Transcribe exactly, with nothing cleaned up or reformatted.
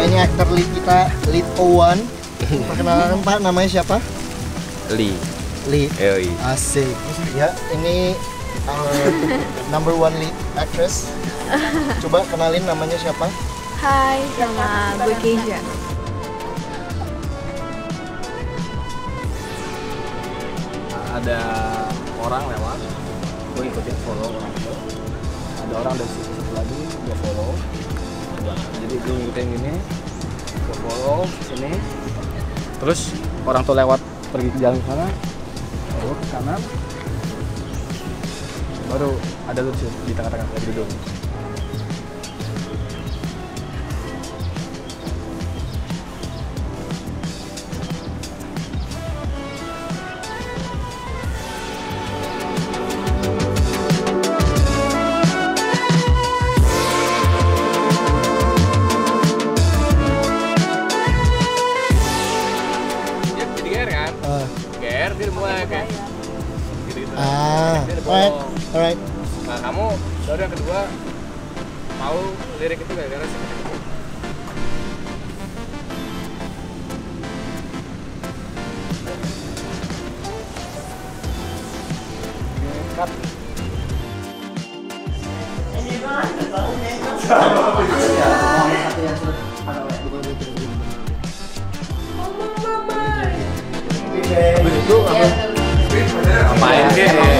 ini aktor lead kita, lead O one. Perkenalkan Pak, namanya siapa? Lee. Lee. Yoi. Asik. Ya, ini our number one lead actress. Coba kenalin namanya siapa? Hai, nama gue Keisha. Ada orang lewat, gue ikutin follow orang itu. Ada orang dari situ satu lagi, gue follow. Jadi gue ngikutin gini, gue follow sini. Terus orang tuh lewat pergi ke jalan sana, baru ke kanan, baru ada lu di tengah-tengah lagi duduk. Ger, dia mulai kayak gitu-gitu. Ah, alright, alright. Nah, kamu baru yang kedua tahu lirik itu gak gara-gara sih? Cut. Itu Main dia.